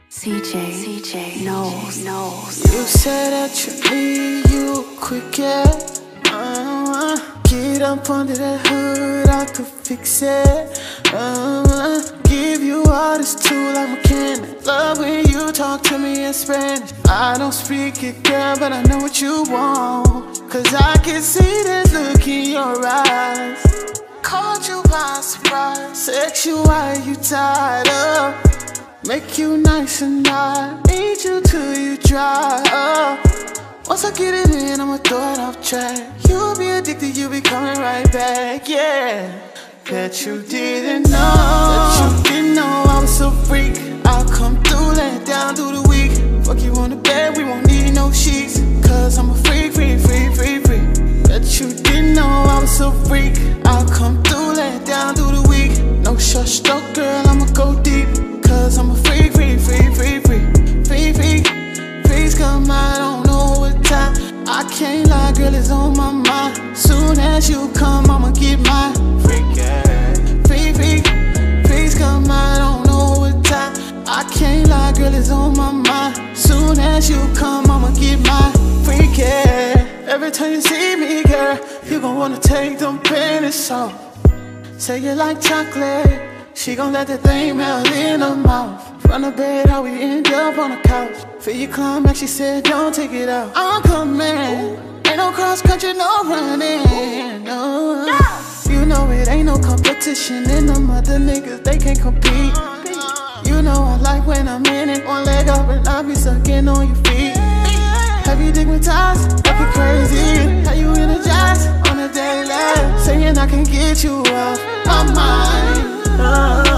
CJ knows. You said that you need you a quick ass. Get up under that hood, I could fix it. Give you all this tool, I'm a mechanic. Love when you talk to me in Spanish. I don't speak it, girl, but I know what you want. Cause I can see that look in your eyes. Caught you by surprise. Sex you while you tied up. Make you nice and I need you till you dry up. Once I get it in, I'ma throw it off track. You'll be addicted, you'll be coming right back, yeah. Bet you didn't know, I was so freak. I'll come through, lay it down through the week. Fuck you on the bed, we won't need no sheets. Cause I'm a freak. Bet you didn't know I was so freak. I'll come through, lay it down through the week. No short stroke, girl, I'ma go deep. Cause I'm a freak. Freaks come, I don't know what time. I can't lie, girl, it's on my mind. Soon as you come, I'ma get mine. Freaks come, I don't know what time. I can't lie, girl, it's on my mind. Soon as you come, I'ma get mine. Freak, yeah. Every time you see me, girl, you gon' wanna take them panties off. Say you like chocolate, she gon' let that thing melt in her mouth. From the bed, how we end up on the couch. Feel you climax, she said, don't take it out. I'm coming, ain't no cross country, no running, no. You know it ain't no competition, and them other niggas, they can't compete. You know I like when I'm in it, one leg up and I be sucking on your feet. Have you digmatized, I be crazy. How you energized on a daily, saying I can get you off my mind.